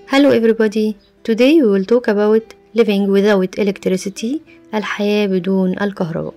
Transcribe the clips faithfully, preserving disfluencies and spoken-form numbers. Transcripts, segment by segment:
Hello everybody, today we will talk about living without electricity, الحياة بدون الكهرباء.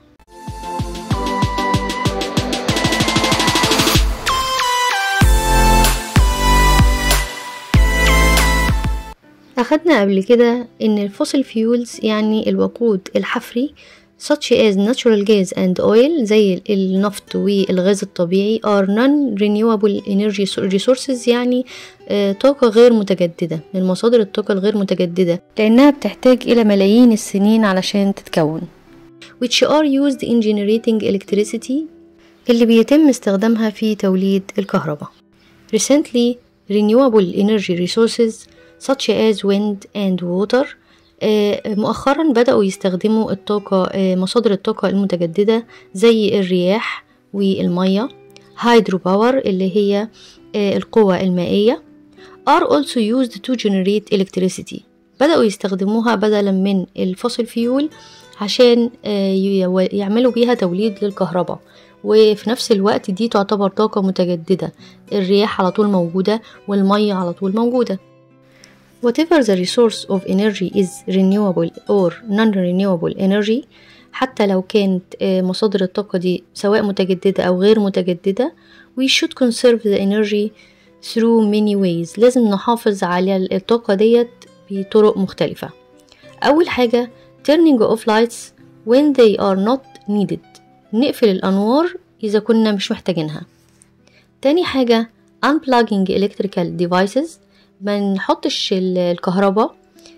أخدنا قبل كده إن الفوسيل فيولز يعني الوقود الحفري such as natural gas and oil زي النفط والغاز الطبيعي are non-renewable energy resources يعني آه طاقة غير متجددة من مصادر الطاقة الغير متجددة لأنها بتحتاج إلى ملايين السنين علشان تتكون which are used in generating electricity اللي بيتم استخدامها في توليد الكهرباء. Recently renewable energy resources such as wind and water مؤخرا بدأوا يستخدموا الطاقة مصادر الطاقة المتجددة زي الرياح والمية هيدرو باور اللي هي القوة المائية are also used to generate electricity. بدأوا يستخدموها بدلا من الفوسيل فيول عشان يعملوا بيها توليد للكهرباء، وفي نفس الوقت دي تعتبر طاقة متجددة. الرياح على طول موجودة والمية على طول موجودة. Whatever the resource of energy is renewable or non-renewable energy حتى لو كانت مصادر الطاقة دي سواء متجددة أو غير متجددة we should conserve the energy through many ways. لازم نحافظ على الطاقة ديت بطرق مختلفة. أول حاجة turning off lights when they are not needed. نقفل الأنوار إذا كنا مش محتاجينها. تاني حاجة unplugging electrical devices ما نحطش الكهرباء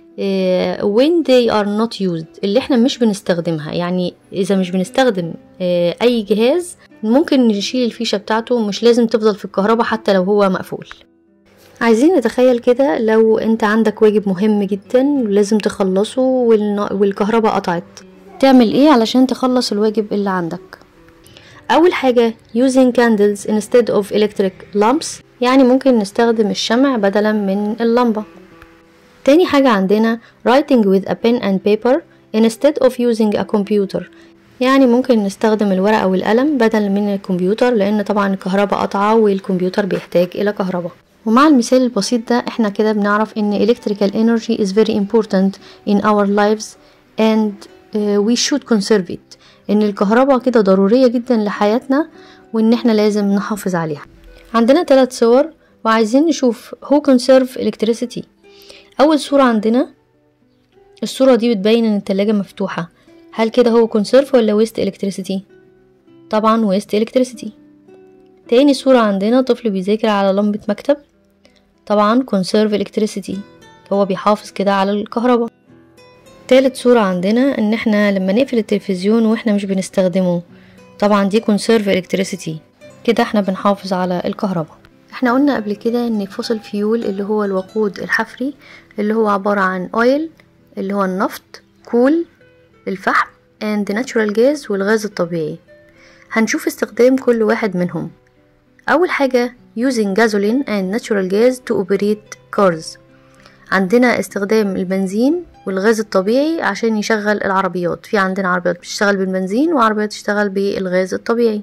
when they are not used اللي احنا مش بنستخدمها، يعني اذا مش بنستخدم اي جهاز ممكن نشيل الفيشة بتاعته، مش لازم تفضل في الكهرباء حتى لو هو مقفول. عايزين نتخيل كده لو انت عندك واجب مهم جدا ولازم تخلصه والكهرباء قطعت، تعمل ايه علشان تخلص الواجب اللي عندك؟ اول حاجة using candles instead of electric lamps يعني ممكن نستخدم الشمع بدلا من اللمبة. تاني حاجة عندنا writing with a pen and paper instead of using a computer يعني ممكن نستخدم الورقة والقلم بدلا من الكمبيوتر، لأن طبعا الكهرباء قطعة والكمبيوتر بيحتاج إلى كهرباء. ومع المثال البسيط ده احنا كده بنعرف ان electrical energy is very important in our lives and uh, we should conserve it. ان الكهرباء كده ضرورية جدا لحياتنا وان احنا لازم نحافظ عليها. عندنا ثلاث صور وعايزين نشوف who conserve electricity. اول صورة عندنا الصورة دي بتبين ان التلاجة مفتوحة، هل كده هو conserve ولا waste electricity؟ طبعا waste electricity. تاني صورة عندنا طفل بيذاكر على لمبة مكتب، طبعا conserve electricity، هو بيحافظ كده على الكهرباء. تالت صورة عندنا ان احنا لما نقفل التلفزيون واحنا مش بنستخدمه، طبعا دي conserve electricity، كده احنا بنحافظ على الكهرباء. احنا قلنا قبل كده ان فوسيل فيول اللي هو الوقود الحفري اللي هو عبارة عن اويل اللي هو النفط، كول الفحم and natural gas والغاز الطبيعي. هنشوف استخدام كل واحد منهم. اول حاجة using gasoline and natural gas to operate cars. عندنا استخدام البنزين والغاز الطبيعي عشان يشغل العربيات. في عندنا عربيات بتشتغل بالبنزين وعربيات بتشتغل بالغاز الطبيعي.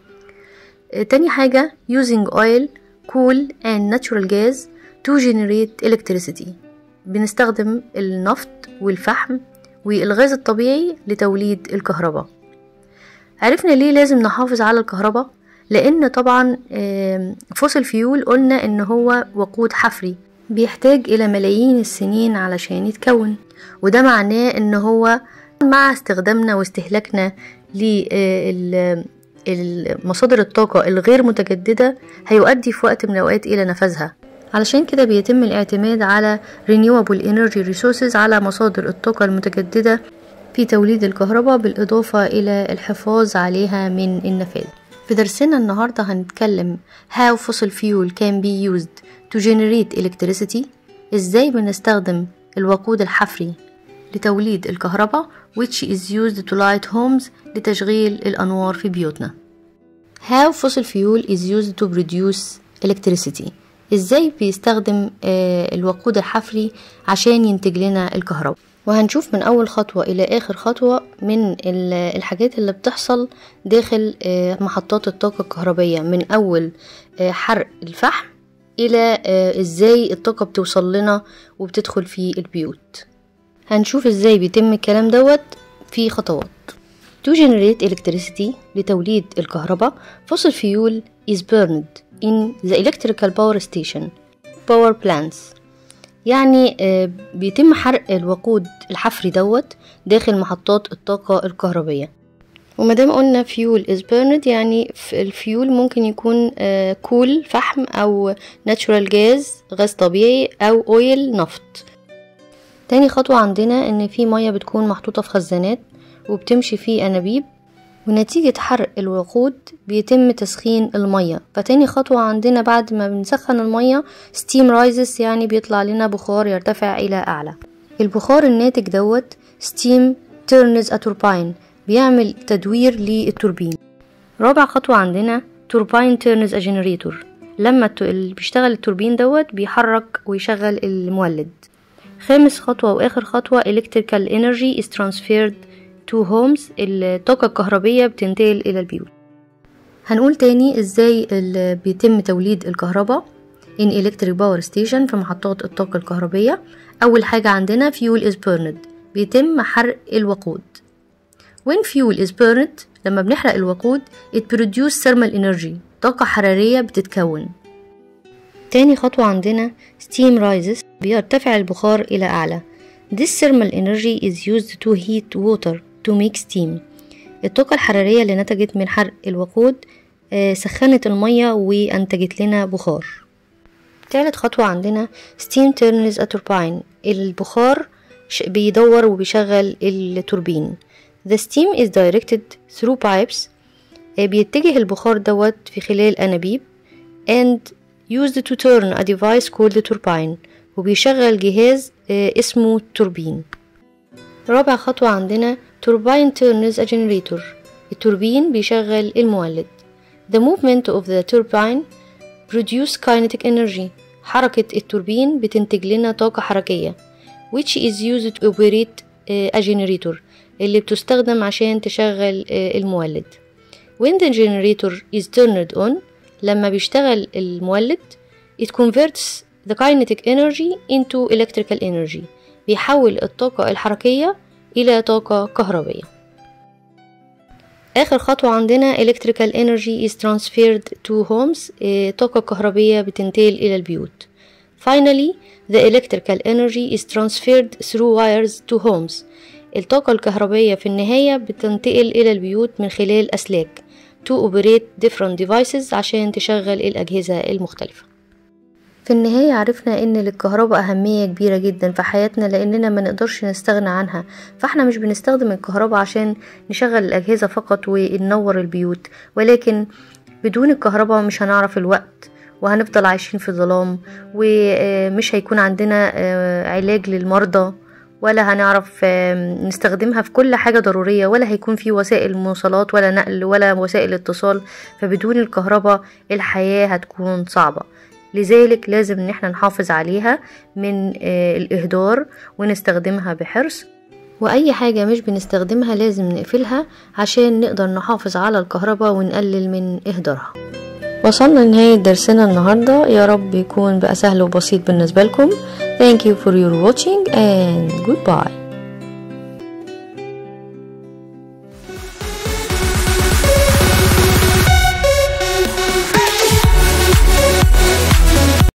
تاني حاجة using oil, coal and natural gas to generate electricity. بنستخدم النفط والفحم والغاز الطبيعي لتوليد الكهرباء. عرفنا ليه لازم نحافظ على الكهرباء؟ لأن طبعا فوسيل فيول قلنا إن هو وقود حفري بيحتاج إلى ملايين السنين علشان يتكون، وده معناه إن هو مع استخدامنا واستهلاكنا لل مصادر الطاقة الغير متجددة هيؤدي في وقت من الأوقات إلى نفذها. علشان كده بيتم الاعتماد على renewable energy resources على مصادر الطاقة المتجددة في توليد الكهرباء بالإضافة إلى الحفاظ عليها من النفاذ. في درسنا النهاردة هنتكلم how fossil fuel can be used to generate electricity. إزاي بنستخدم الوقود الحفري لتوليد الكهرباء which is used to light homes لتشغيل الأنوار في بيوتنا. How fossil fuel is used to produce electricity. إزاي بيستخدم آه الوقود الحفري عشان ينتج لنا الكهرباء. وهنشوف من أول خطوة إلى آخر خطوة من الحاجات اللي بتحصل داخل آه محطات الطاقة الكهربية، من أول آه حرق الفحم الى ازاي الطاقة بتوصل لنا وبتدخل في البيوت. هنشوف ازاي بيتم الكلام دوت في خطوات. To generate electricity لتوليد الكهرباء fossil fuel is burned in the electrical power station power plants. يعني بيتم حرق الوقود الحفري دوت داخل محطات الطاقة الكهربية. ومادام قلنا fuel is burned يعني الفيول ممكن يكون كول فحم أو natural gas غاز طبيعي أو oil نفط. تاني خطوة عندنا ان في مية بتكون محطوطة في خزانات وبتمشي في أنابيب، ونتيجة حرق الوقود بيتم تسخين المية. فتاني خطوة عندنا بعد ما بنسخن المية steam rises يعني بيطلع لنا بخار يرتفع إلى أعلى. البخار الناتج دوت steam turns a turbine بيعمل تدوير للتوربين. رابع خطوة عندنا turbine turns a generator لما اللي بيشتغل التوربين دوت بيحرك ويشغل المولد. خامس خطوة وآخر خطوة electrical energy is transferred to homes الطاقة الكهربية بتنتقل إلى البيوت. هنقول تاني ازاي بيتم توليد الكهرباء in electric power station في محطات الطاقة الكهربية. أول حاجة عندنا fuel is burned بيتم حرق الوقود. when fuel is burned لما بنحرق الوقود it produce thermal energy طاقة حرارية بتتكون. تاني خطوة عندنا steam rises بيرتفع البخار إلى أعلى. This thermal energy is used to heat water to make steam. الطاقة الحرارية اللي نتجت من حرق الوقود سخنت المية وأنتجت لنا بخار. ثالث خطوة عندنا steam turns a turbine البخار بيدور وبيشغل التوربين. The steam is directed through pipes بيتجه البخار دوت في خلال أنابيب and used to turn a device called turbine وبيشغل جهاز اسمه توربين. رابع خطوة عندنا turbine turns a generator التوربين بيشغل المولد. The movement of the turbine produce kinetic energy حركة التوربين بتنتج لنا طاقة حركية which is used to operate a generator اللي بتستخدم عشان تشغل المولد. When the generator is turned on لما بيشتغل المولد it converts the kinetic energy into electrical energy بيحول الطاقة الحركية إلى طاقة كهربية. آخر خطوة عندنا electrical energy is transferred to homes طاقة كهربية بتنتقل إلى البيوت. Finally the electrical energy is transferred through wires to homes الطاقة الكهربية في النهاية بتنتقل إلى البيوت من خلال أسلاك to operate different devices عشان تشغل الأجهزة المختلفة. في النهاية عرفنا ان للكهرباء اهمية كبيرة جدا في حياتنا لاننا ما نقدرش نستغنى عنها. فاحنا مش بنستخدم الكهرباء عشان نشغل الاجهزة فقط وننور البيوت، ولكن بدون الكهرباء مش هنعرف الوقت وهنفضل عايشين في ظلام ومش هيكون عندنا علاج للمرضى ولا هنعرف نستخدمها في كل حاجة ضرورية ولا هيكون في وسائل مواصلات ولا نقل ولا وسائل اتصال. فبدون الكهرباء الحياة هتكون صعبة، لذلك لازم ان احنا نحافظ عليها من الاهدار ونستخدمها بحرص، واي حاجة مش بنستخدمها لازم نقفلها عشان نقدر نحافظ على الكهرباء ونقلل من اهدارها. وصلنا لنهاية درسنا النهاردة، يا رب يكون بقى سهل وبسيط بالنسبة لكم. Thank you for your watching and goodbye.